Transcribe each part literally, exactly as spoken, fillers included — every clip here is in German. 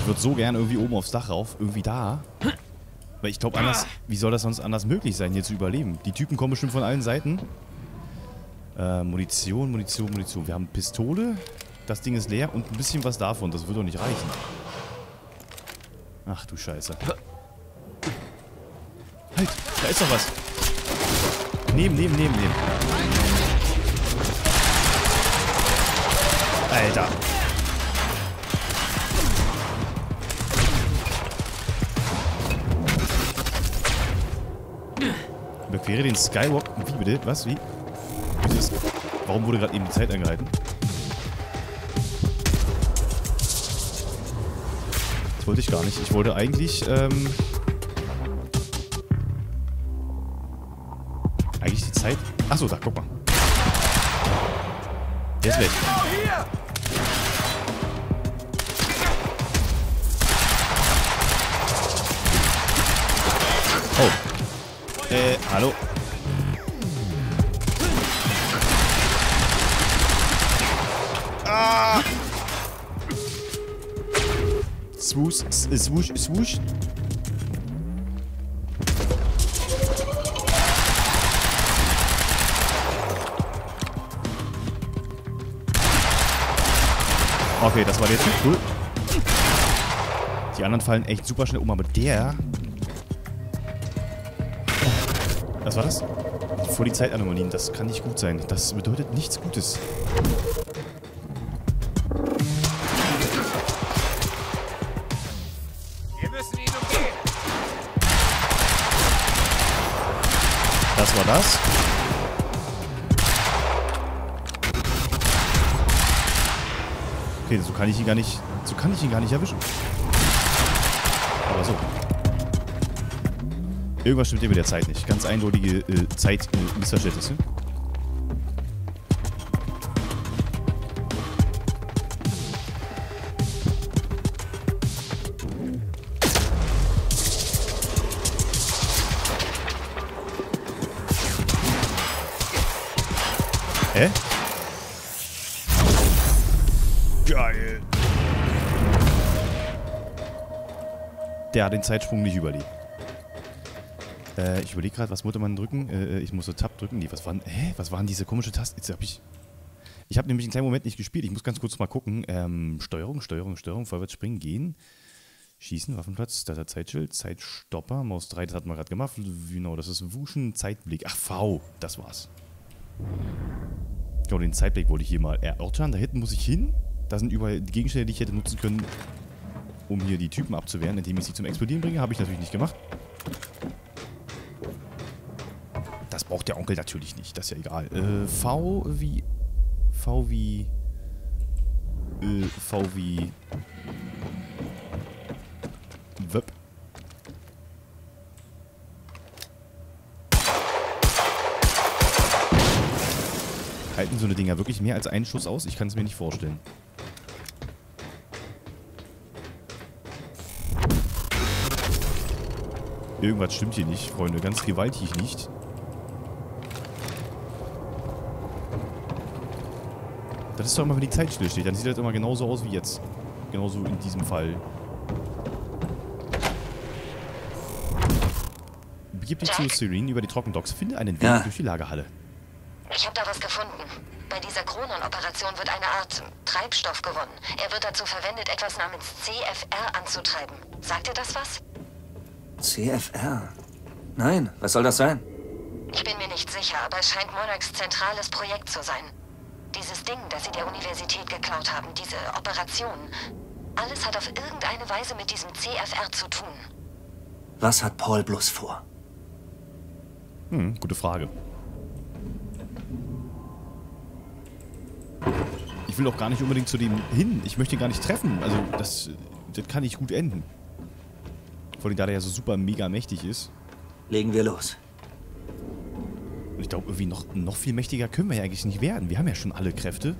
würde so gern irgendwie oben aufs Dach rauf. Irgendwie da. Weil ich glaube, anders, wie soll das sonst anders möglich sein, hier zu überleben? Die Typen kommen bestimmt von allen Seiten. Äh, Munition, Munition, Munition. Wir haben Pistole. Das Ding ist leer und ein bisschen was davon. Das wird doch nicht reichen. Ach du Scheiße. Halt, da ist doch was. Neben, neben, neben, neben. Alter. Überquere den Skywalk. Wie bitte? Was? Wie? Das, warum wurde gerade eben die Zeit angehalten? Das wollte ich gar nicht. Ich wollte eigentlich, ähm... eigentlich die Zeit... Achso, da, guck mal. Der ist weg. Oh. Äh, hallo. Ah! Swoosh, swoosh, swoosh. Okay, das war der Typ. Cool. Die anderen fallen echt super schnell um, aber der... Was war das? Vor die Zeitanomalien. Das kann nicht gut sein. Das bedeutet nichts Gutes. Wir müssen ihn umgehen. Das war das. Okay, so kann ich ihn gar nicht... So kann ich ihn gar nicht erwischen. Aber so. Irgendwas stimmt hier mit der Zeit nicht. Ganz eindeutige äh, Zeitmissverständnisse. Hä? Geil. Der hat den Zeitsprung nicht überlebt. Äh, ich überlege gerade, was wollte man drücken? Äh, ich musste Tab drücken. Nee, was waren, hä? Was waren diese komische Tasten? Jetzt hab ich... Ich habe nämlich einen kleinen Moment nicht gespielt. Ich muss ganz kurz mal gucken. Ähm, Steuerung, Steuerung, Steuerung, vorwärts springen, gehen. Schießen, Waffenplatz, da ist der Zeitschild, Zeitstopper, Maus drei, das hat man gerade gemacht. Genau, das ist Wuschen, Zeitblick. Ach, V, das war's. Genau, den Zeitblick wollte ich hier mal erörtern. Da hinten muss ich hin. Da sind überall die Gegenstände, die ich hätte nutzen können, um hier die Typen abzuwehren, indem ich sie zum Explodieren bringe. Habe ich natürlich nicht gemacht. Das braucht der Onkel natürlich nicht. Das ist ja egal. Äh, V wie... V wie... Äh, V wie... Wöp. Halten so eine Dinger wirklich mehr als einen Schuss aus? Ich kann es mir nicht vorstellen. Irgendwas stimmt hier nicht, Freunde. Ganz gewaltig nicht. Das ist doch immer, wenn die Zeit stillsteht. Dann sieht das immer genauso aus wie jetzt. Genauso in diesem Fall. Begib dich zu Serene über die Trockendocks. Finde einen Weg Ja. durch die Lagerhalle. Ich habe da was gefunden. Bei dieser Kronon-Operation wird eine Art Treibstoff gewonnen. Er wird dazu verwendet, etwas namens C F R anzutreiben. Sagt dir das was? C F R? Nein, was soll das sein? Ich bin mir nicht sicher, aber es scheint Monarchs zentrales Projekt zu sein. Dieses Ding, das sie der Universität geklaut haben, diese Operation, alles hat auf irgendeine Weise mit diesem C F R zu tun. Was hat Paul bloß vor? Hm, gute Frage. Ich will auch gar nicht unbedingt zu dem hin. Ich möchte ihn gar nicht treffen. Also, das, das kann nicht gut enden. Vor allem, da der ja so super mega mächtig ist. Legen wir los. Und ich glaube, irgendwie noch, noch viel mächtiger können wir ja eigentlich nicht werden. Wir haben ja schon alle Kräfte.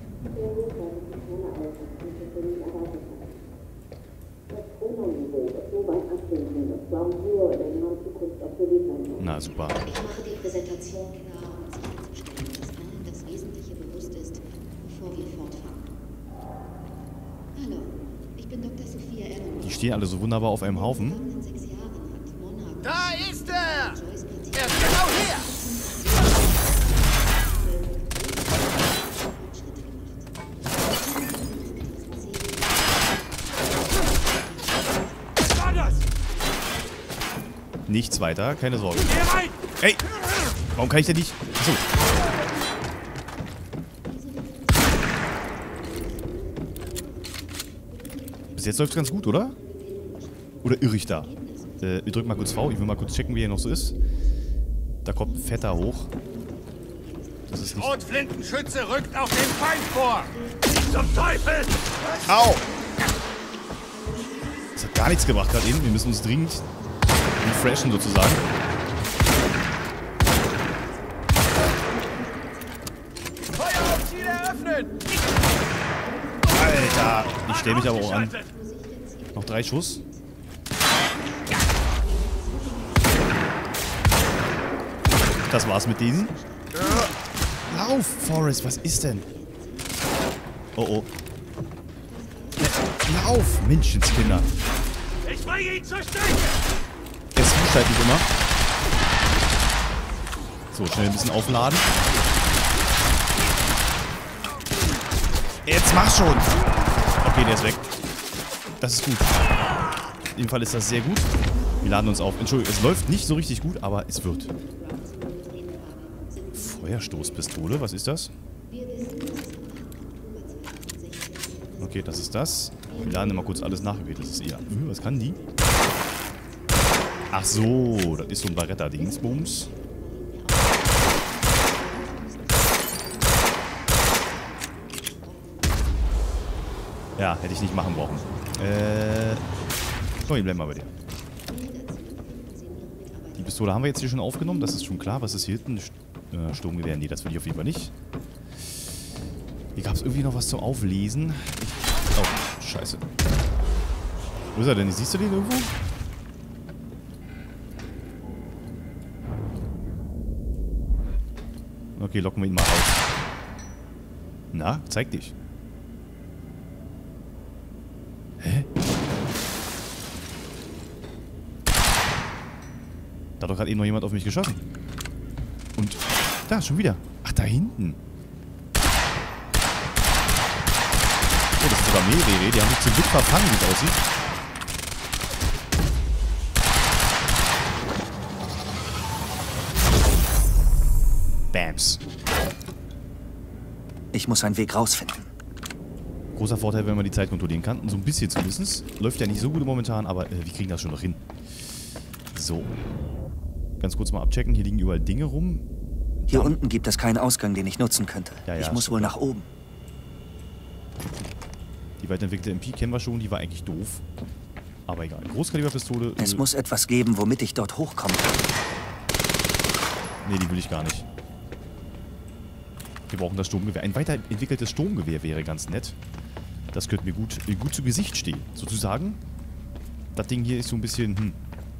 Na, super. Ich mache die Präsentation klar, um sicherzustellen, dass allen das Wesentliche bewusst ist, bevor wir fortfahren. Hallo, ich bin Doktor Sophia Adam. Die stehen alle so wunderbar auf einem Haufen. In sechs Jahren hat Monarch Da ist er! Joyce Quartier Er ist genau hier! Fortschritte gemacht. Was war das? Nichts weiter, keine Sorge. Geh rein! Ey! Warum kann ich denn nicht? Achso. Bis jetzt läuft es ganz gut, oder? Oder irre ich da? Äh, wir drücken mal kurz V. Ich will mal kurz checken, wie er noch so ist. Da kommt ein Fetter hoch. Das ist nicht... Rotflintenschütze rückt auf den Feind vor! Zum Teufel! Au! Das hat gar nichts gebracht gerade eben. Wir müssen uns dringend refreshen sozusagen. Feuer auf Ziel eröffnen! Alter! Ich stelle mich aber auch an. Noch drei Schuss. Das war's mit denen. Lauf, Forrest, was ist denn? Oh oh. Lauf, Menschenskinder. Ich bringe ihn zur Strecke! Es ruscht halt nicht immer. So, schnell ein bisschen aufladen. Jetzt mach schon! Okay, der ist weg. Das ist gut. In dem Fall ist das sehr gut. Wir laden uns auf. Entschuldigung, es läuft nicht so richtig gut, aber es wird. Feuerstoßpistole, was ist das? Okay, das ist das. Wir laden immer kurz alles nach. Das ist eher... Was kann die? Ach so, das ist so ein Barretta-Dingsbums. Ja, hätte ich nicht machen brauchen. Äh... Komm, ich bleib mal bei dir. Die Pistole haben wir jetzt hier schon aufgenommen, das ist schon klar. Was ist hier hinten? Äh, Sturmgewehr? Nee, das will ich auf jeden Fall nicht. Hier gab es irgendwie noch was zum Auflesen. Ich, oh, scheiße. Wo ist er denn? Siehst du den irgendwo? Okay, locken wir ihn mal raus. Na, zeig dich. Hä? Da hat doch gerade eben noch jemand auf mich geschossen. Und da, schon wieder. Ach, da hinten. Oh, das sind sogar mehrere. Die haben sich zum Glück verfangen, wie es aussieht. Bams. Ich muss einen Weg rausfinden. Großer Vorteil, wenn man die Zeit kontrollieren kann. So ein bisschen zumindest. Läuft ja nicht so gut momentan, aber äh, wir kriegen das schon noch hin. So. Ganz kurz mal abchecken. Hier liegen überall Dinge rum. Hier Da unten gibt es keinen Ausgang, den ich nutzen könnte. Ja, ja, ich muss wohl super. nach oben. Die weiterentwickelte M P kennen wir schon. Die war eigentlich doof. Aber egal. Großkaliberpistole. Es äh, muss etwas geben, womit ich dort hochkomme. Nee, die will ich gar nicht. Wir brauchen das Sturmgewehr. Ein weiterentwickeltes Sturmgewehr wäre ganz nett. Das könnte mir gut, äh, gut zu Gesicht stehen. Sozusagen. Das Ding hier ist so ein bisschen... Hm.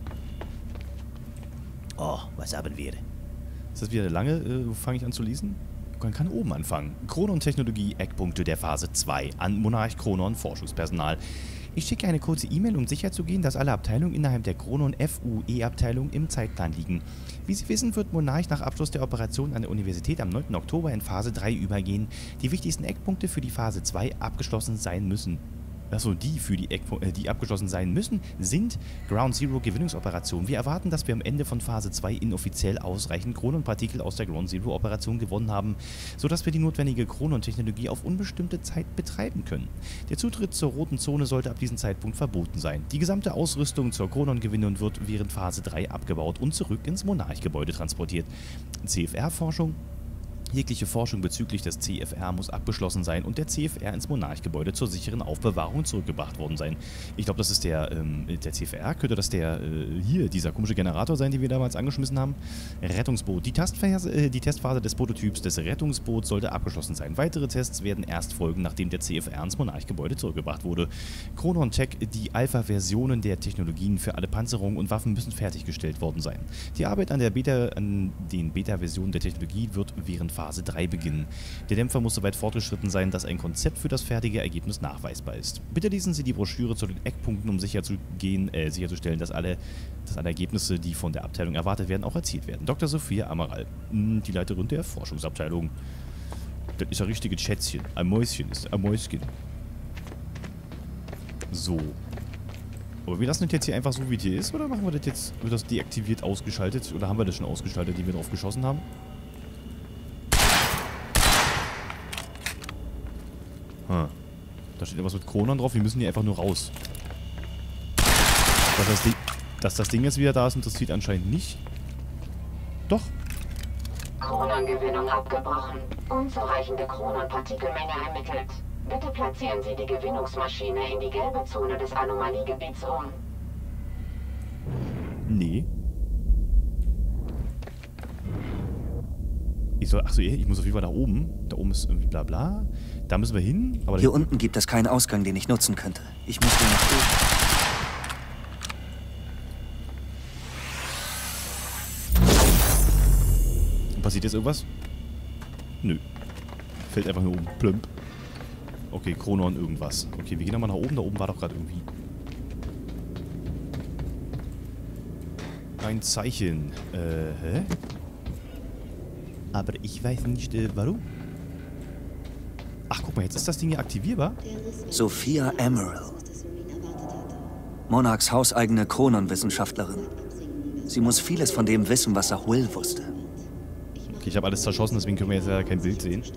Oh, was haben wir? Ist das wieder lange? Äh, wo fange ich an zu lesen? Man kann oben anfangen. Chronon-Technologie, Eckpunkte der Phase zwei. An Monarch Chronon, Forschungspersonal. Ich schicke eine kurze E-Mail, um sicherzugehen, dass alle Abteilungen innerhalb der Chronon F U E-Abteilung im Zeitplan liegen. Wie Sie wissen, wird Monarch nach Abschluss der Operation an der Universität am neunten Oktober in Phase drei übergehen. Die wichtigsten Eckpunkte für die Phase zwei abgeschlossen sein müssen. Achso, die für die, Eckpu äh, die abgeschlossen sein müssen, sind Ground Zero Gewinnungsoperationen. Wir erwarten, dass wir am Ende von Phase zwei inoffiziell ausreichend Chronon-Partikel aus der Ground Zero Operation gewonnen haben, sodass wir die notwendige Chronon-Technologie auf unbestimmte Zeit betreiben können. Der Zutritt zur roten Zone sollte ab diesem Zeitpunkt verboten sein. Die gesamte Ausrüstung zur Chronon-Gewinnung wird während Phase drei abgebaut und zurück ins Monarch-Gebäude transportiert. C F R-Forschung. Jegliche Forschung bezüglich des C F R muss abgeschlossen sein und der C F R ins Monarchgebäude zur sicheren Aufbewahrung zurückgebracht worden sein. Ich glaube, das ist der, ähm, der C F R. Könnte das der, äh, hier, dieser komische Generator sein, den wir damals angeschmissen haben? Rettungsboot. Die, Testphase, äh, die Testphase des Prototyps des Rettungsboots sollte abgeschlossen sein. Weitere Tests werden erst folgen, nachdem der C F R ins Monarchgebäude zurückgebracht wurde. Chronon Tech, die Alpha-Versionen der Technologien für alle Panzerungen und Waffen müssen fertiggestellt worden sein. Die Arbeit an, der Beta, an den Beta-Versionen der Technologie wird während Phase drei beginnen. Der Dämpfer muss so weit fortgeschritten sein, dass ein Konzept für das fertige Ergebnis nachweisbar ist. Bitte lesen Sie die Broschüre zu den Eckpunkten, um sicherzugehen, äh, sicherzustellen, dass alle, dass alle Ergebnisse, die von der Abteilung erwartet werden, auch erzielt werden. Doktor Sophia Amaral, die Leiterin der Forschungsabteilung. Das ist ein richtiges Schätzchen. Ein Mäuschen ist ein Mäuschen. So. Aber wir lassen das jetzt hier einfach so, wie es hier ist, oder machen wir das jetzt, wird das deaktiviert ausgeschaltet? Oder haben wir das schon ausgeschaltet, die wir drauf geschossen haben? Hm. Da steht etwas mit Kronon drauf, wir müssen hier einfach nur raus. Dass das Ding, dass das Ding jetzt wieder da ist, interessiert anscheinend nicht. Doch. Kronongewinnung abgebrochen. Unzureichende Krononpartikelmenge ermittelt. Bitte platzieren Sie die Gewinnungsmaschine in die gelbe Zone des Anomaliegebiets um. Nee. Ich soll, achso, ich muss auf jeden Fall da oben. Da oben ist irgendwie bla bla. Da müssen wir hin. Aber Hier unten gibt es keinen Ausgang, den ich nutzen könnte. Ich muss hier nach oben. Passiert jetzt irgendwas? Nö. Fällt einfach nur um. Plümp. Okay, Kronon irgendwas. Okay, wir gehen nochmal nach oben. Da oben war doch gerade irgendwie ein Zeichen. Äh, hä? Aber ich weiß nicht, äh, warum. Ach, guck mal, jetzt ist das Ding hier aktivierbar. Sophia Amaral. Monarchs hauseigene Kronon-Wissenschaftlerin. Sie muss vieles von dem wissen, was Sahul wusste. Okay, ich habe alles zerschossen, deswegen können wir jetzt ja kein Bild sehen.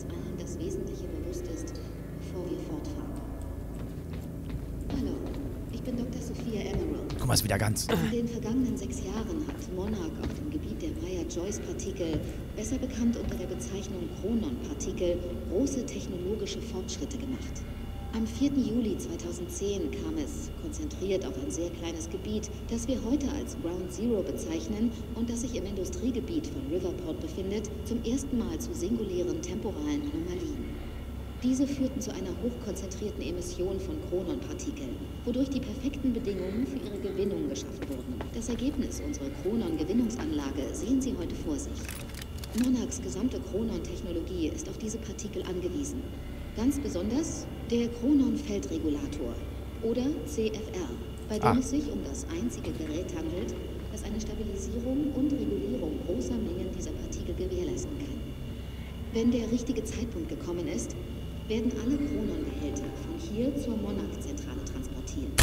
Guck mal, ist wieder ganz. In den vergangenen sechs Jahren hat Monarch auf dem Gebiet der Bayer-Joyce-Partikel, besser bekannt unter der Bezeichnung Kronon-Partikel, große technologische Fortschritte gemacht. Am vierten Juli zweitausendzehn kam es, konzentriert auf ein sehr kleines Gebiet, das wir heute als Ground Zero bezeichnen und das sich im Industriegebiet von Riverport befindet, zum ersten Mal zu singulären temporalen Anomalien. Diese führten zu einer hochkonzentrierten Emission von Kronon-Partikeln, wodurch die perfekten Bedingungen für ihre Gewinnung geschaffen wurden. Das Ergebnis unserer Kronon-Gewinnungsanlage sehen Sie heute vor sich. Monarchs gesamte Kronon-Technologie ist auf diese Partikel angewiesen. Ganz besonders der Kronon-Feldregulator oder C F R, bei dem ah. es sich um das einzige Gerät handelt, das eine Stabilisierung und Regulierung großer Mengen dieser Partikel gewährleisten kann. Wenn der richtige Zeitpunkt gekommen ist, werden alle Kronon-Behälter von hier zur Monarch-Zentrale transportiert.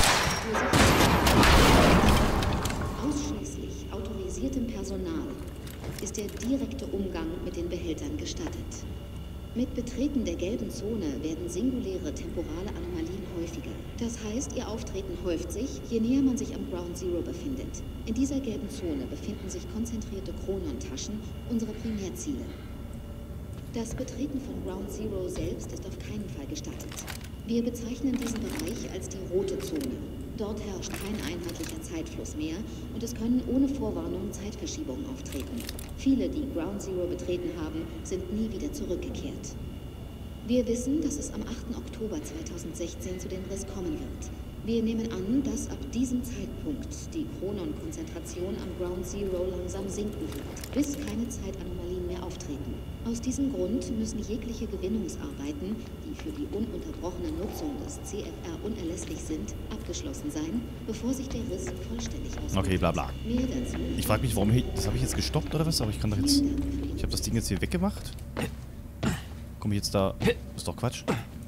Ausschließlich autorisiertem Personal ist der direkte Umgang mit den Behältern gestattet. Mit Betreten der gelben Zone werden singuläre temporale Anomalien häufiger. Das heißt, ihr Auftreten häuft sich, je näher man sich am Ground Zero befindet. In dieser gelben Zone befinden sich konzentrierte Kronon-Taschen, unsere Primärziele. Das Betreten von Ground Zero selbst ist auf keinen Fall gestattet. Wir bezeichnen diesen Bereich als die rote Zone. Dort herrscht kein einheitlicher Zeitfluss mehr und es können ohne Vorwarnung Zeitverschiebungen auftreten. Viele, die Ground Zero betreten haben, sind nie wieder zurückgekehrt. Wir wissen, dass es am achten Oktober zweitausendsechzehn zu dem Riss kommen wird. Wir nehmen an, dass ab diesem Zeitpunkt die Kronon-Konzentration am Ground Zero langsam sinken wird, bis keine Zeitanomalien mehr auftreten. Aus diesem Grund müssen jegliche Gewinnungsarbeiten, die für die ununterbrochene Nutzung des C F R unerlässlich sind, abgeschlossen sein, bevor sich der Riss vollständig auswirkt. Okay, bla bla. Mehr dazu. Ich frage mich, warum ich, das habe ich jetzt gestoppt oder was? Aber ich kann doch jetzt, ich habe das Ding jetzt hier weggemacht. Komme ich jetzt da, ist doch Quatsch.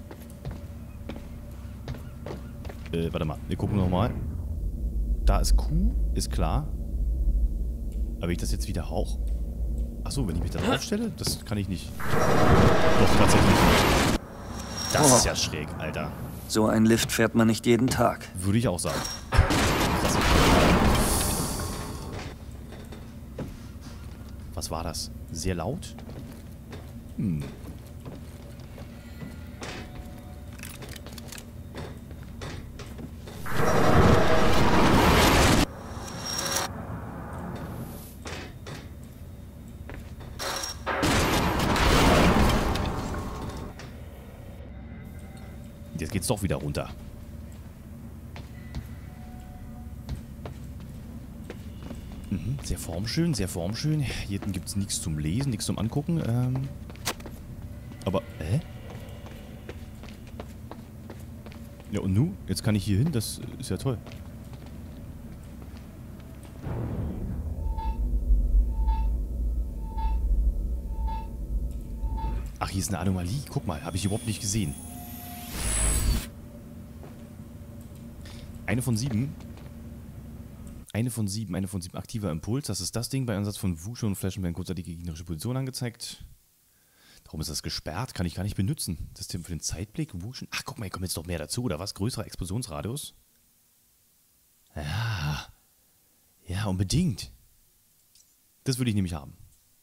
Äh, warte mal, wir gucken nochmal. Da ist Q, ist klar. Aber wenn ich das jetzt wieder hoch... Achso, wenn ich mich da drauf stelle, das kann ich nicht. Doch, tatsächlich nicht. Das Oh. ist ja schräg, Alter. So ein Lift fährt man nicht jeden Tag. Würde ich auch sagen. Krass. Was war das? Sehr laut? Hm. Jetzt geht's doch wieder runter. Mhm. Sehr formschön, sehr formschön. Hier hinten gibt es nichts zum Lesen, nichts zum Angucken. Ähm, aber, hä? Ja, und nu? Jetzt kann ich hier hin, das ist ja toll. Ach, hier ist eine Anomalie. Guck mal, habe ich überhaupt nicht gesehen. Eine von sieben. Eine von sieben, eine von sieben. Aktiver Impuls. Das ist das Ding. Bei Einsatz von Wusche und Flaschen werden kurzzeitige gegnerische Positionen angezeigt. Darum ist das gesperrt. Kann ich gar nicht benutzen. System für den Zeitblick. Wuschen. Ach, guck mal, hier kommt jetzt noch mehr dazu, oder was? Größerer Explosionsradius. Ja. Ja, unbedingt. Das würde ich nämlich haben.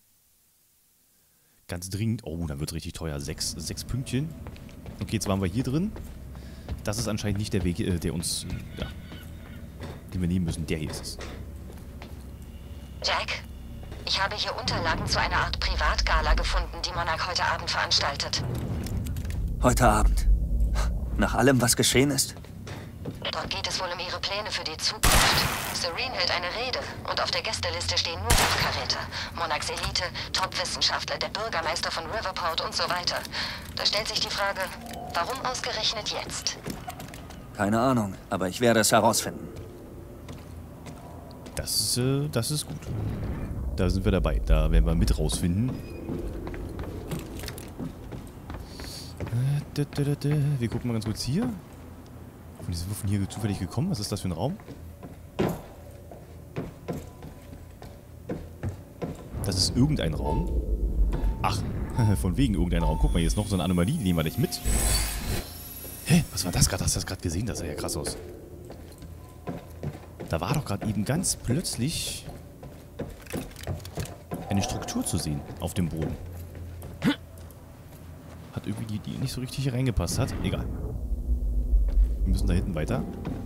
Ganz dringend. Oh, dann wird richtig teuer. Sechs, sechs Pünktchen. Okay, jetzt waren wir hier drin. Das ist anscheinend nicht der Weg, äh, der uns, äh, ja, den wir nehmen müssen. Der hier ist es. Jack, ich habe hier Unterlagen zu einer Art Privatgala gefunden, die Monarch heute Abend veranstaltet. Heute Abend? Nach allem, was geschehen ist? Dort geht es wohl um ihre Pläne für die Zukunft. Serene hält eine Rede und auf der Gästeliste stehen nur Hochkaräter. Monarchs Elite, Top-Wissenschaftler, der Bürgermeister von Riverport und so weiter. Da stellt sich die Frage, warum ausgerechnet jetzt? Keine Ahnung, aber ich werde es herausfinden. Das, äh, das ist gut. Da sind wir dabei. Da werden wir mit rausfinden. Wir gucken mal ganz kurz hier. Von diesen Waffen hier zufällig gekommen. Was ist das für ein Raum? Das ist irgendein Raum. Ach, von wegen irgendein Raum. Guck mal, hier ist noch so eine Anomalie. Die nehmen wir nicht mit. Hä? Was war das gerade? Hast du das gerade gesehen? Das sah ja krass aus. Da war doch gerade eben ganz plötzlich eine Struktur zu sehen auf dem Boden. Hat irgendwie die, die nicht so richtig hier reingepasst hat. Egal. Wir müssen da hinten weiter.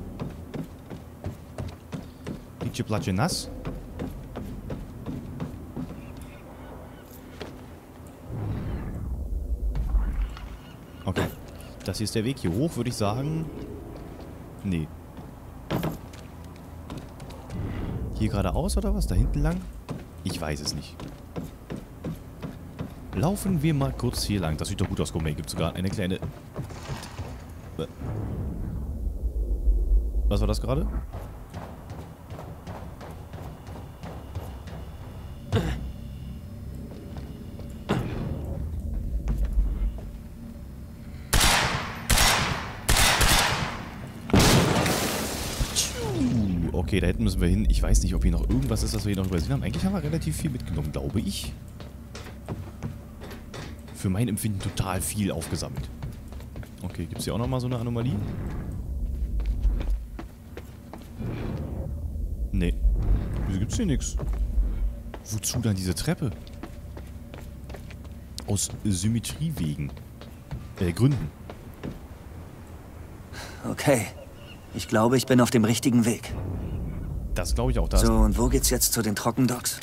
Liegt Platsche nass. Okay. Das hier ist der Weg hier hoch, würde ich sagen. Nee. Hier geradeaus oder was? Da hinten lang? Ich weiß es nicht. Laufen wir mal kurz hier lang. Das sieht doch gut aus. Guck mal, hier gibt es sogar eine kleine... Was war das gerade? Okay, da hinten müssen wir hin. Ich weiß nicht, ob hier noch irgendwas ist, was wir hier noch übersehen haben. Eigentlich haben wir relativ viel mitgenommen, glaube ich. Für mein Empfinden total viel aufgesammelt. Okay, gibt es hier auch nochmal so eine Anomalie? Nee. Wieso gibt's hier nichts? Wozu dann diese Treppe? Aus Symmetriewegen. Äh, Gründen. Okay. Ich glaube, ich bin auf dem richtigen Weg. Das glaube ich auch. Da so, und wo geht's jetzt zu den Trockendocks?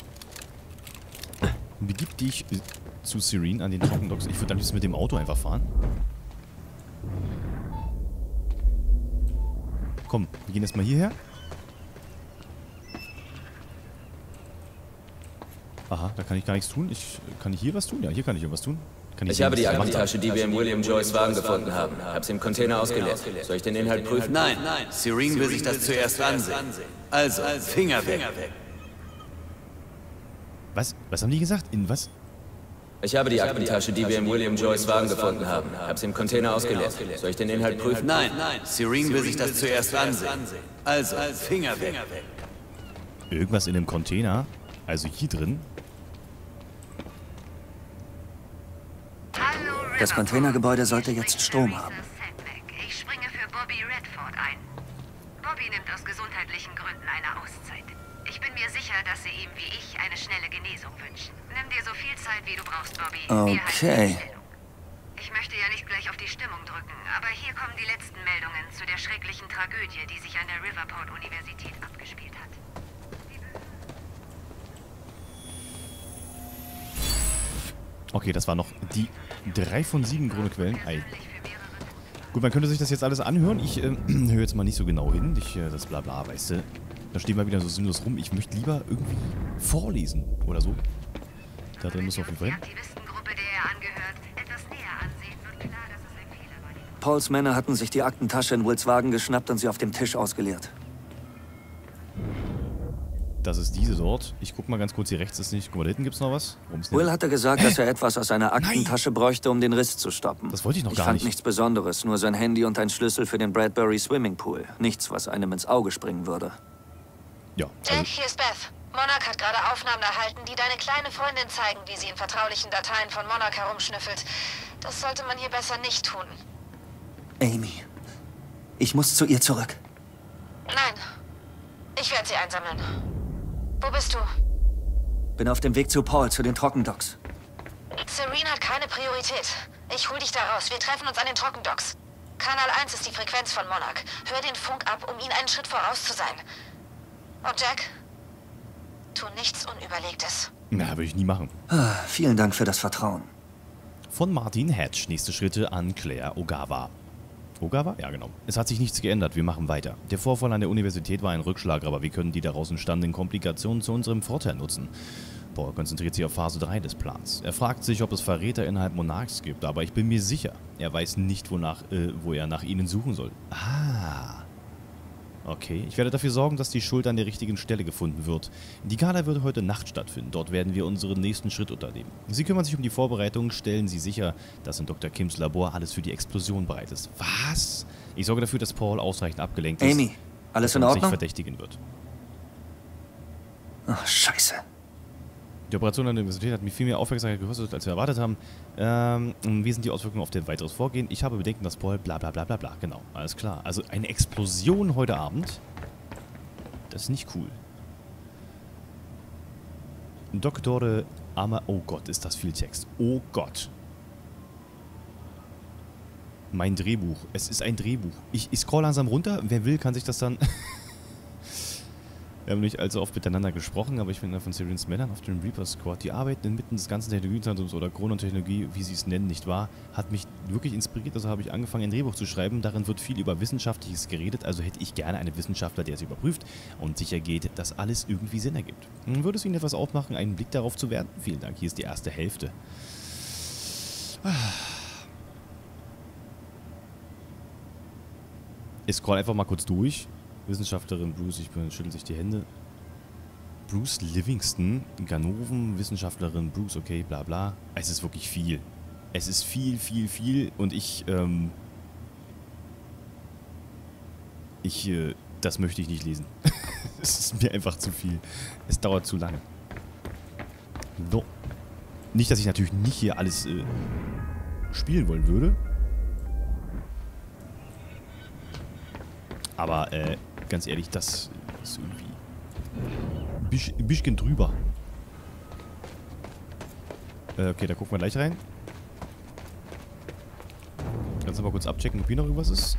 Begib dich äh, zu Serene an den Trockendocks. Ich würde am liebsten mit dem Auto einfach fahren. Komm, wir gehen erstmal hierher. Aha, da kann ich gar nichts tun. Ich, kann ich hier was tun? Ja, hier kann ich irgendwas tun. Kann ich ich habe die Aktentasche, die wir im William Joyce Wagen gefunden haben. Hab's im Container ausgeleert. Soll ich den Inhalt prüfen? Nein, nein. Serene will sich das zuerst ansehen. Also, Finger weg. Was? Was haben die gesagt? In was? Ich habe die Aktentasche, die wir im William Joyce Wagen gefunden haben. Hab's im Container ausgeleert. Soll ich den Inhalt prüfen? Nein, nein. Serene will sich das zuerst ansehen. Also, Finger weg. Irgendwas in dem Container? Also hier drin? Das Containergebäude sollte jetzt Strom haben. Ich springe für Bobby Redford ein. Bobby nimmt aus gesundheitlichen Gründen eine Auszeit. Ich bin mir sicher, dass Sie ihm wie ich eine schnelle Genesung wünschen. Nimm dir so viel Zeit, wie du brauchst, Bobby. Wir halten Okay. die Stellung. Ich möchte ja nicht gleich auf die Stimmung drücken, aber hier kommen die letzten Meldungen zu der schrecklichen Tragödie, die sich an der Riverport-Universität abgespielt hat. Okay, das war noch die drei von sieben Grundquellen. Ei. Gut, man könnte sich das jetzt alles anhören. Ich äh, höre jetzt mal nicht so genau hin. Ich, äh, das Blabla, weißt du. Da stehen wir wieder so sinnlos rum. Ich möchte lieber irgendwie vorlesen oder so. Da drin muss auf jeden Fall hin. Pauls Männer hatten sich die Aktentasche in Wills Wagen geschnappt und sie auf dem Tisch ausgeleert. Das ist diese dort. Ich guck mal ganz kurz, hier rechts ist nicht. Guck mal, da hinten gibt's noch was. Will hatte gesagt, dass er etwas aus seiner Aktentasche Nein. bräuchte, um den Riss zu stoppen. Das wollte ich noch ich gar fand nicht. nichts Besonderes, nur sein Handy und ein Schlüssel für den Bradbury Swimmingpool. Nichts, was einem ins Auge springen würde. Ja. Also Jack, hier ist Beth. Monarch hat gerade Aufnahmen erhalten, die deine kleine Freundin zeigen, wie sie in vertraulichen Dateien von Monarch herumschnüffelt. Das sollte man hier besser nicht tun. Amy, ich muss zu ihr zurück. Nein, ich werde sie einsammeln. Wo bist du? Bin auf dem Weg zu Paul, zu den Trockendocks. Serene hat keine Priorität. Ich hol dich da raus. Wir treffen uns an den Trockendocks. Kanal eins ist die Frequenz von Monarch. Hör den Funk ab, um ihn einen Schritt voraus zu sein. Und Jack, tu nichts Unüberlegtes. Na, würde ich nie machen. Ah, vielen Dank für das Vertrauen. Von Martin Hatch. Nächste Schritte an Claire Ogawa. Ogawa? Ja, genau. Es hat sich nichts geändert, wir machen weiter. Der Vorfall an der Universität war ein Rückschlag, aber wir können die daraus entstandenen Komplikationen zu unserem Vorteil nutzen. Paul konzentriert sich auf Phase drei des Plans. Er fragt sich, ob es Verräter innerhalb Monarchs gibt, aber ich bin mir sicher, er weiß nicht, wonach, äh, wo er nach ihnen suchen soll. Ah. Okay, ich werde dafür sorgen, dass die Schuld an der richtigen Stelle gefunden wird. Die Gala wird heute Nacht stattfinden. Dort werden wir unseren nächsten Schritt unternehmen. Sie kümmern sich um die Vorbereitungen, stellen Sie sicher, dass in Doktor Kims Labor alles für die Explosion bereit ist. Was? Ich sorge dafür, dass Paul ausreichend abgelenkt ist. Amy, alles in und Ordnung? sich verdächtigen wird. Ach, scheiße. Die Operation an der Universität hat mir viel mehr Aufmerksamkeit gekostet, als wir erwartet haben. Ähm, wie sind die Auswirkungen auf das weiteres Vorgehen? Ich habe Bedenken, dass Paul bla bla bla bla bla. Genau, alles klar. Also eine Explosion heute Abend. Das ist nicht cool. Doktore Ama... Oh Gott, ist das viel Text. Oh Gott. Mein Drehbuch. Es ist ein Drehbuch. Ich, ich scroll langsam runter. Wer will, kann sich das dann... Wir haben nicht allzu oft miteinander gesprochen, aber ich bin von Serenes Männern auf dem Reaper Squad. Die arbeiten inmitten des ganzen Technologiezentrums oder Chronotechnologie, wie sie es nennen, nicht wahr? Hat mich wirklich inspiriert, also habe ich angefangen, ein Drehbuch zu schreiben. Darin wird viel über Wissenschaftliches geredet, also hätte ich gerne einen Wissenschaftler, der es überprüft und sicher geht, dass alles irgendwie Sinn ergibt. Würde es Ihnen etwas aufmachen, einen Blick darauf zu werfen? Vielen Dank, hier ist die erste Hälfte. Ich scroll einfach mal kurz durch. Wissenschaftlerin Bruce, ich schüttel sich die Hände. Bruce Livingston, Ganoven, Wissenschaftlerin Bruce, okay, bla bla. Es ist wirklich viel. Es ist viel, viel, viel und ich, ähm... Ich, äh, das möchte ich nicht lesen. Es ist mir einfach zu viel. Es dauert zu lange. So. Nicht, dass ich natürlich nicht hier alles, äh, spielen wollen würde. Aber, äh, ganz ehrlich, das ist irgendwie ein bisschen, ein bisschen drüber. Äh, okay, da gucken wir gleich rein. Kannst du mal kurz abchecken, ob hier noch irgendwas ist.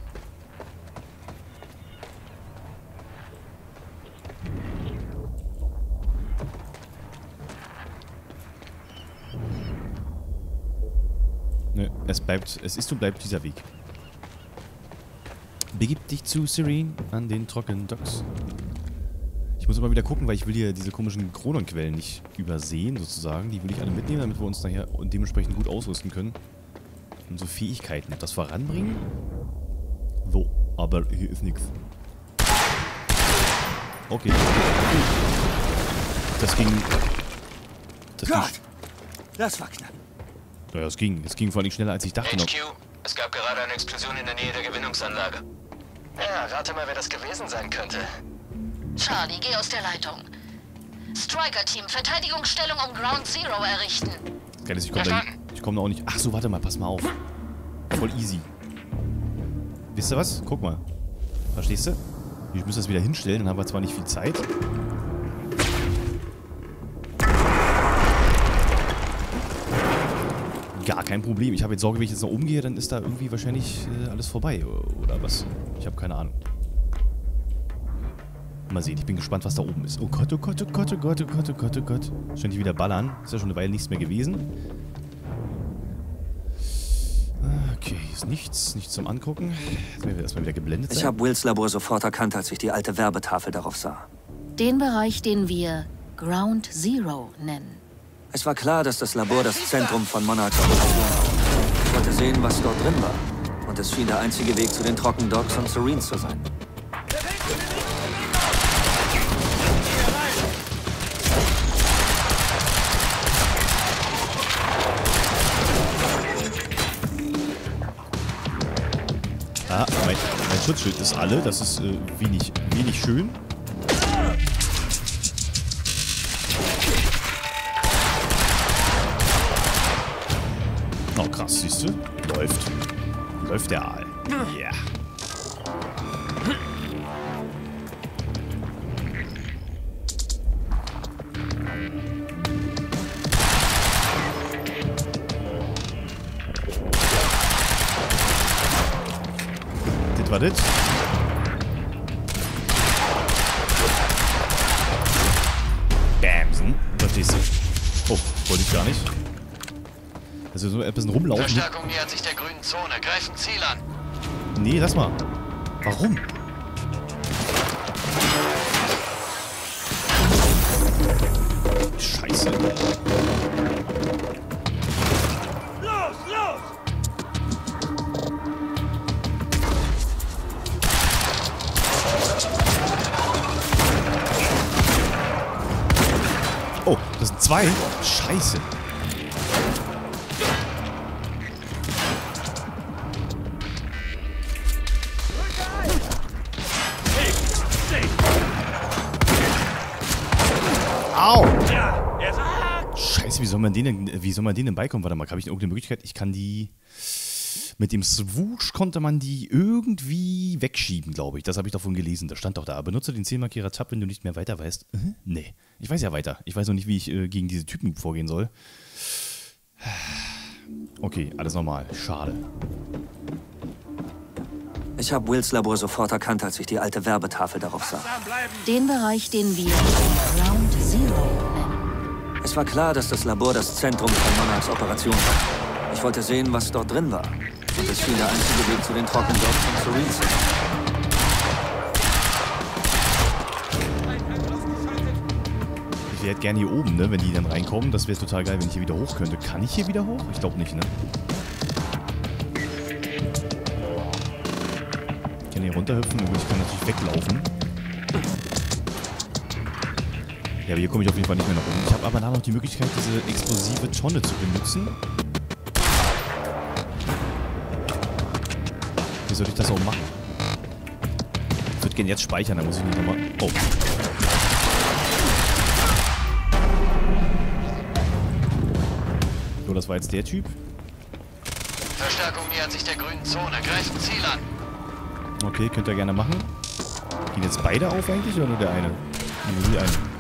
Ne, es bleibt, es ist und bleibt dieser Weg. Begib dich zu Serene an den Trockendocks. Ich muss immer wieder gucken, weil ich will hier diese komischen Chrononquellen nicht übersehen, sozusagen. Die will ich alle mitnehmen, damit wir uns nachher dementsprechend gut ausrüsten können. Und so Fähigkeiten. Das voranbringen? So, aber hier ist nichts. Okay. Das ging... Das ging... Gott, das war knapp. Ja, es ging. Es ging vor allem schneller, als ich dachte noch. H Q, es gab gerade eine Explosion in der Nähe der Gewinnungsanlage. Ja, rate mal, wer das gewesen sein könnte. Charlie, geh aus der Leitung. Striker-Team, Verteidigungsstellung um Ground Zero errichten. Geil ist, ich komme da, ich komm da auch nicht... Ach so, warte mal, pass mal auf. Voll easy. Wisst ihr was? Guck mal. Verstehst du? Ich muss das wieder hinstellen, dann haben wir zwar nicht viel Zeit. Gar kein Problem. Ich habe jetzt Sorge, wenn ich jetzt noch umgehe, dann ist da irgendwie wahrscheinlich äh, alles vorbei. Oder was? Ich habe keine Ahnung. Mal sehen, ich bin gespannt, was da oben ist. Oh Gott, oh Gott, oh Gott, oh Gott, oh Gott, oh Gott, oh Gott. Scheint die wieder ballern. Ist ja schon eine Weile nichts mehr gewesen. Okay. Okay, hier ist nichts. Nichts zum Angucken. Jetzt werden wir erstmal wieder geblendet sein. Ich habe Wills Labor sofort erkannt, als ich die alte Werbetafel darauf sah. Den Bereich, den wir Ground Zero nennen. Es war klar, dass das Labor das Zentrum von Monarchs Operation war. Ich wollte sehen, was dort drin war. Und es schien der einzige Weg zu den Trockendocks und Serene zu sein. Ah, mein, mein Schutzschild ist alle. Das ist äh, wenig, wenig schön. Oh, krass, siehst du? Läuft. Läuft der Aal. Ja. Yeah. Das war das. Bamsen. Verstehst du? Oh, wollte ich gar nicht. Also so ein bisschen rumlaufen. Verstärkung nähert sich der grünen Zone. Greifen Ziel an. Nee, lass mal. Warum? Scheiße. Los, los! Oh, das sind zwei? Scheiße. Au! Scheiße, wie soll man denen, wie soll man denen beikommen? Warte mal, habe ich irgendeine Möglichkeit? Ich kann die... Mit dem Swoosh konnte man die irgendwie wegschieben, glaube ich. Das habe ich davon gelesen. Das stand doch da. Benutze den Zielmarkierer Tab, wenn du nicht mehr weiter weißt. Äh? Nee. Ich weiß ja weiter. Ich weiß noch nicht, wie ich äh, gegen diese Typen vorgehen soll. Okay, alles normal. Schade. Ich habe Wills Labor sofort erkannt, als ich die alte Werbetafel darauf sah. Den Bereich, den wir Ground Zero nennen. Es war klar, dass das Labor das Zentrum von Monarchs Operation war. Ich wollte sehen, was dort drin war. Und es schien der einzige Weg zu den Trockendocks und Serene zu sein. Ich wäre gerne hier oben, ne, wenn die dann reinkommen. Das wäre total geil, wenn ich hier wieder hoch könnte. Kann ich hier wieder hoch? Ich glaube nicht, ne? Ich kann hier runterhüpfen, aber ich kann natürlich weglaufen. Ja, aber hier komme ich auf jeden Fall nicht mehr nach oben. Ich habe aber da noch die Möglichkeit, diese explosive Tonne zu benutzen. Wie soll ich das auch machen? Ich würde gerne jetzt speichern, da muss ich nicht nochmal... Oh. So, das war jetzt der Typ. Verstärkung nähert sich der grünen Zone. Greifen Ziel an. Okay, könnt ihr gerne machen. Gehen jetzt beide auf eigentlich oder nur der eine? Nur die eine.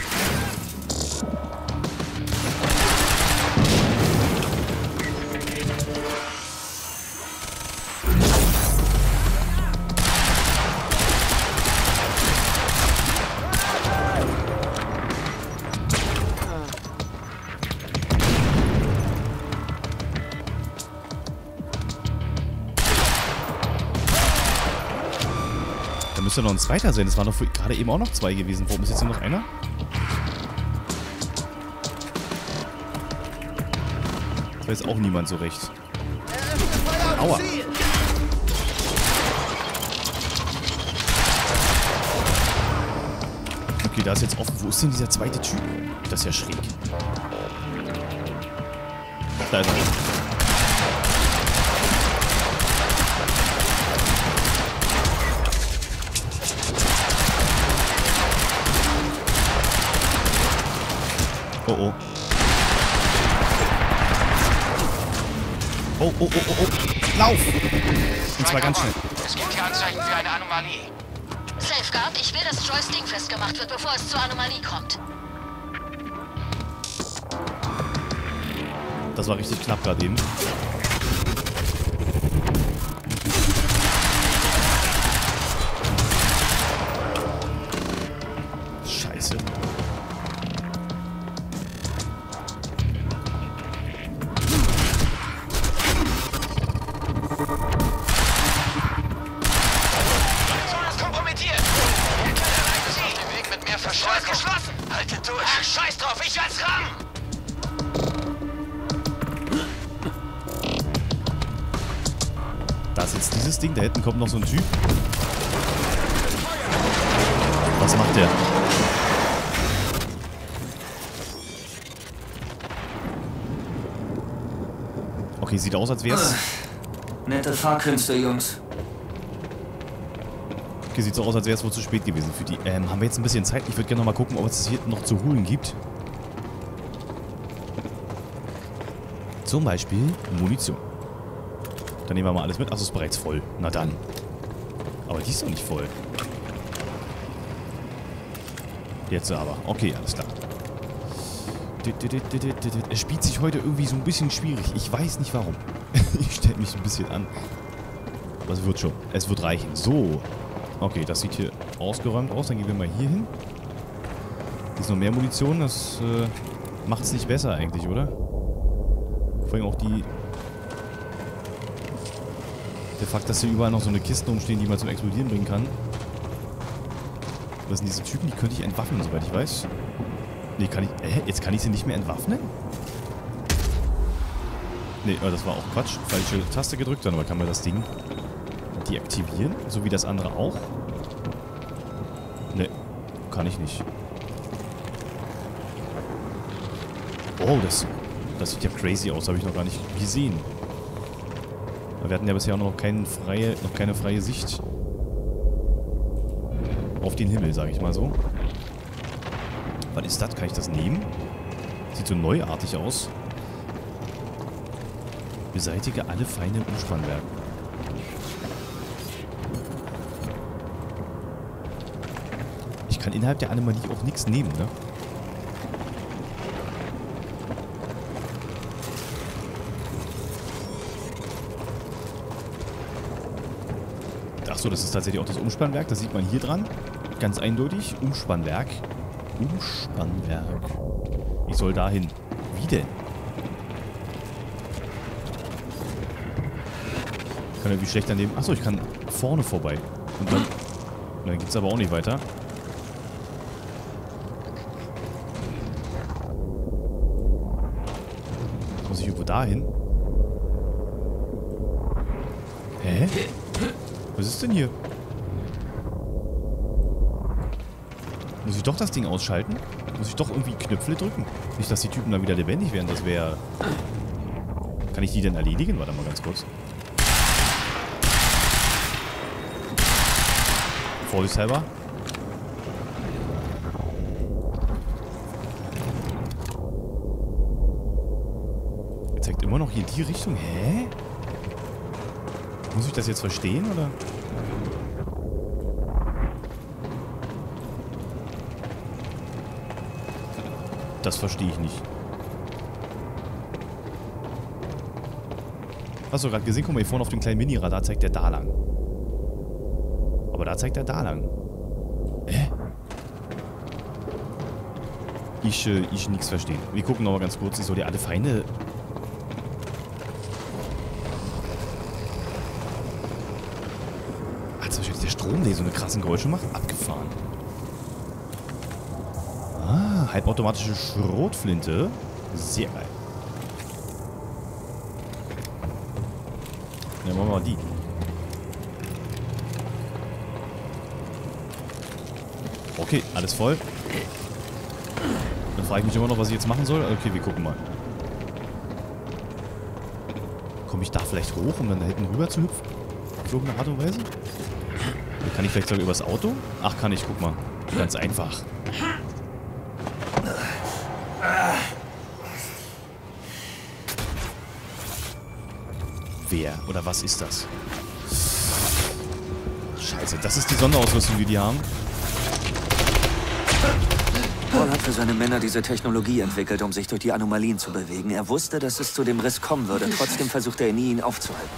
Da müsste noch ein zweiter sein. Das waren doch gerade eben auch noch zwei gewesen. Warum ist jetzt nur noch einer? Das weiß auch niemand so recht. Aua. Okay, da ist jetzt offen. Wo ist denn dieser zweite Typ? Das ist ja schräg. Da ist er. Oh oh. Oh, oh, oh, oh, oh. Lauf! Und zwar ganz schnell. Es gibt hier Anzeichen für eine Anomalie. Safeguard, ich will, dass Joyce Ding festgemacht wird, bevor es zur Anomalie kommt. Das war richtig knapp gerade eben. Scheiße. das Ding. Da hinten kommt noch so ein Typ. Was macht der? Okay, sieht aus, als wär's... Nette Fahrkünste, Jungs. Okay, sieht so aus, als wäre es wohl zu spät gewesen für die. Ähm, haben wir jetzt ein bisschen Zeit? Ich würde gerne noch mal gucken, ob es hier noch zu holen gibt. Zum Beispiel Munition. Dann nehmen wir mal alles mit. Achso, ist bereits voll. Na dann. Aber die ist doch nicht voll. Jetzt aber. Okay, alles klar. Es spielt sich heute irgendwie so ein bisschen schwierig. Ich weiß nicht warum. Ich stelle mich ein bisschen an. Aber es wird schon. Es wird reichen. So. Okay, das sieht hier ausgeräumt aus. Dann gehen wir mal hier hin. Hier ist noch mehr Munition. Das äh, macht es nicht besser eigentlich, oder? Vor allem auch die... Der Fakt, dass hier überall noch so eine Kiste rumstehen, die man zum Explodieren bringen kann. Was sind diese Typen? Die könnte ich entwaffnen, soweit ich weiß. Nee, kann ich... Äh, jetzt kann ich sie nicht mehr entwaffnen? Nee, oh, das war auch Quatsch. Falsche Taste gedrückt, dann aber kann man das Ding deaktivieren. So wie das andere auch. Nee, kann ich nicht. Oh, das, das sieht ja crazy aus. Habe ich noch gar nicht gesehen. Wir hatten ja bisher auch noch, kein freie, noch keine freie Sicht auf den Himmel, sage ich mal so. Was ist das? Kann ich das nehmen? Sieht so neuartig aus. Beseitige alle Feinde im Umspannwerk. Ich kann innerhalb der Anomalie auch nichts nehmen, ne? Achso, das ist tatsächlich auch das Umspannwerk. Das sieht man hier dran. Ganz eindeutig. Umspannwerk. Umspannwerk. Ich soll dahin. Wie denn? Ich kann irgendwie schlecht daneben... Achso, ich kann vorne vorbei. Und dann... Dann geht's aber auch nicht weiter. Jetzt muss ich irgendwo dahin. Hä? Was ist denn hier? Muss ich doch das Ding ausschalten? Muss ich doch irgendwie Knöpfe drücken? Nicht, dass die Typen dann wieder lebendig werden, das wäre... Kann ich die denn erledigen? Warte mal ganz kurz. Vorsichtshalber. Er zeigt immer noch hier in die Richtung. Hä? Muss ich das jetzt verstehen, oder? Das verstehe ich nicht. Hast du gerade gesehen? Guck mal, hier vorne auf dem kleinen Mini-Radar zeigt der da lang. Aber da zeigt er da lang. Hä? Ich, äh, ich nichts verstehen. Wir gucken noch mal ganz kurz. Ich soll ja alle Feinde... Der Strom, der so eine krassen Geräusche macht, abgefahren. Ah, halbautomatische Schrotflinte. Sehr geil. Ja, machen wir mal die. Okay, alles voll. Dann frage ich mich immer noch, was ich jetzt machen soll. Okay, wir gucken mal. Komme ich da vielleicht hoch, um dann da hinten rüber zu hüpfen? Auf irgendeine Art und Weise? Kann ich vielleicht sogar übers Auto? Ach, kann ich. Guck mal. Ganz einfach. Wer oder was ist das? Scheiße, das ist die Sonderausrüstung, die die haben. Paul hat für seine Männer diese Technologie entwickelt, um sich durch die Anomalien zu bewegen. Er wusste, dass es zu dem Riss kommen würde. Trotzdem versuchte er nie, ihn aufzuhalten.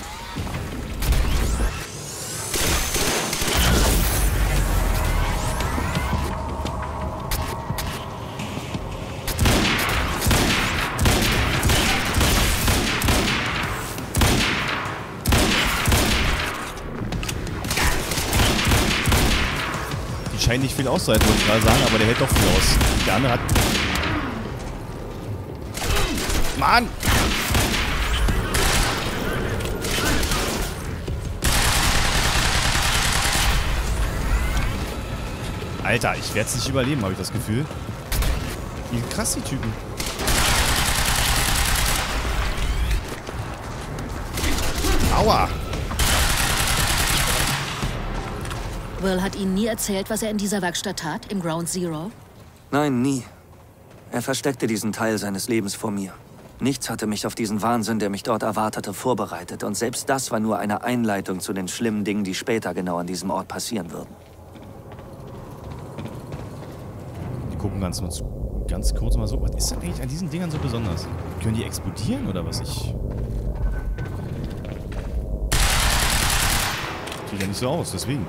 Scheint nicht viel auszuhalten, wollte ich gerade sagen, aber der hält doch viel aus. Der andere hat... Mann! Alter, ich werde es nicht überleben, habe ich das Gefühl. Wie krass die Typen. Aua! Will hat Ihnen nie erzählt, was er in dieser Werkstatt tat, im Ground Zero? Nein, nie. Er versteckte diesen Teil seines Lebens vor mir. Nichts hatte mich auf diesen Wahnsinn, der mich dort erwartete, vorbereitet. Und selbst das war nur eine Einleitung zu den schlimmen Dingen, die später genau an diesem Ort passieren würden. Die gucken ganz, ganz kurz mal so. Was ist denn eigentlich an diesen Dingern so besonders? Können die explodieren oder was? Ich... Sieht ja nicht so aus, deswegen.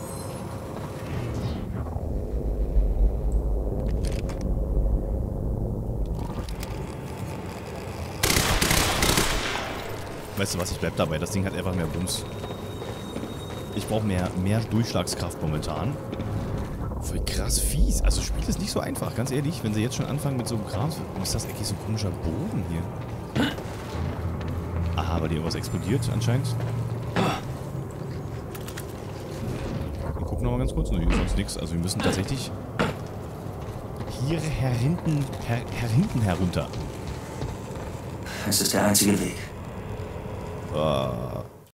Weißt du was, ich bleib dabei. Das Ding hat einfach mehr Bums. Ich brauche mehr, mehr Durchschlagskraft momentan. Voll krass fies. Also das Spiel ist nicht so einfach, ganz ehrlich. Wenn sie jetzt schon anfangen mit so einem Kram... Ist das eigentlich so ein komischer Boden hier? Aha, weil hier irgendwas explodiert anscheinend. Wir gucken nochmal ganz kurz. Ne, hier ist sonst nichts. Also wir müssen tatsächlich hier her hinten, her, her hinten herunter. Es ist der einzige Weg. Uh,